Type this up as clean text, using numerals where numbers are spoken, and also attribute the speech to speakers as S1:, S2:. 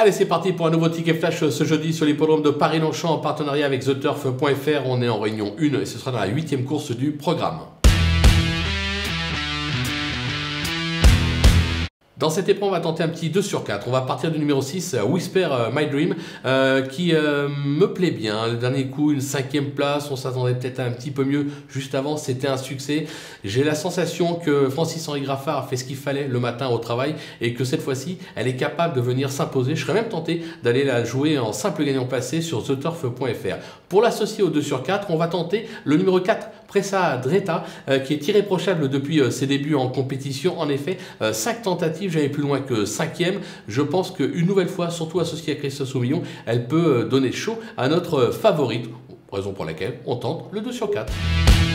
S1: Allez, c'est parti pour un nouveau ticket flash ce jeudi sur l'hippodrome de Paris-Longchamp en partenariat avec TheTurf.fr. On est en réunion 1 et ce sera dans la 8e course du programme. Dans cette épreuve, on va tenter un petit 2 sur 4. On va partir du numéro 6, Whisper My Dream, qui me plaît bien. Le dernier coup, une 5e place. On s'attendait peut-être à un petit peu mieux. Juste avant, c'était un succès. J'ai la sensation que Francis-Henri Graffard a fait ce qu'il fallait le matin au travail et que cette fois-ci, elle est capable de venir s'imposer. Je serais même tenté d'aller la jouer en simple gagnant placé sur TheTurf.fr. Pour l'associer au 2 sur 4, on va tenter le numéro 4, Pressa Dreta, qui est irréprochable depuis ses débuts en compétition. En effet, 5 tentatives, j'allais plus loin que 5e. Je pense qu'une nouvelle fois, surtout associée à Christophe Soumillon, elle peut donner chaud à notre favorite, raison pour laquelle on tente le 2 sur 4.